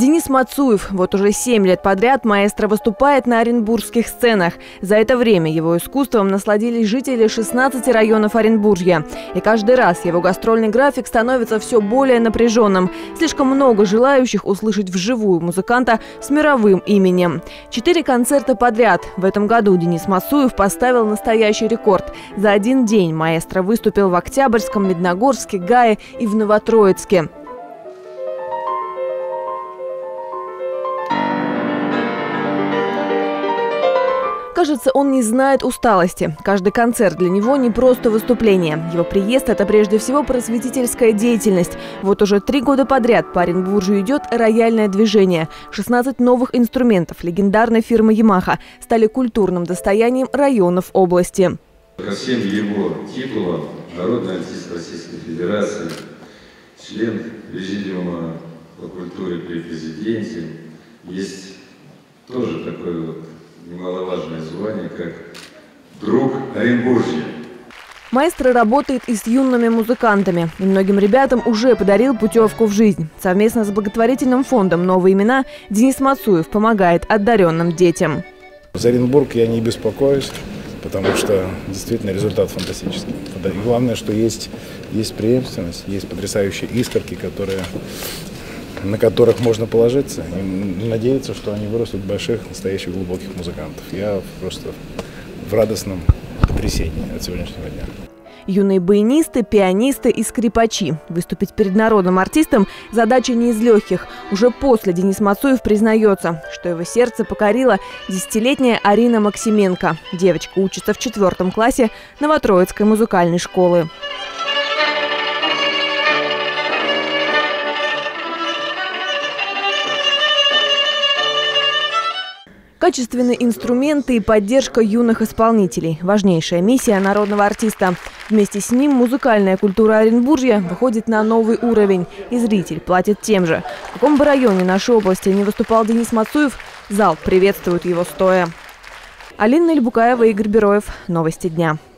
Денис Мацуев. Вот уже 7 лет подряд маэстро выступает на оренбургских сценах. За это время его искусством насладились жители 16 районов Оренбуржья. И каждый раз его гастрольный график становится все более напряженным. Слишком много желающих услышать вживую музыканта с мировым именем. 4 концерта подряд. В этом году Денис Мацуев поставил настоящий рекорд. За один день маэстро выступил в Октябрьском, Медногорске, Гае и в Новотроицке. Кажется, он не знает усталости. Каждый концерт для него не просто выступление. Его приезд – это прежде всего просветительская деятельность. Вот уже 3 года подряд по Оренбуржью идет рояльное движение. 16 новых инструментов легендарной фирмы Yamaha стали культурным достоянием районов области. Ко всем его титулам народный артист Российской Федерации, член Президиума по культуре при президенте, есть тоже такое вот немаловажное звание, как друг Оренбуржья. Маэстро работает и с юными музыкантами. И многим ребятам уже подарил путевку в жизнь. Совместно с благотворительным фондом «Новые имена» Денис Мацуев помогает одаренным детям. За Оренбург я не беспокоюсь, потому что действительно результат фантастический. И главное, что есть преемственность, есть потрясающие искорки, на которых можно положиться и надеяться, что они вырастут больших, настоящих, глубоких музыкантов. Я просто в радостном потрясении от сегодняшнего дня. Юные баянисты, пианисты и скрипачи. Выступить перед народным артистом – задача не из легких. Уже после Денис Мацуев признается, что его сердце покорила 10-летняя Арина Максименко. Девочка учится в 4 классе Новотроицкой музыкальной школы. Качественные инструменты и поддержка юных исполнителей – важнейшая миссия народного артиста. Вместе с ним музыкальная культура Оренбуржья выходит на новый уровень, и зритель платит тем же. В каком бы районе нашей области не выступал Денис Мацуев, зал приветствует его стоя. Алина Ильбукаева, Игорь Бероев. Новости дня.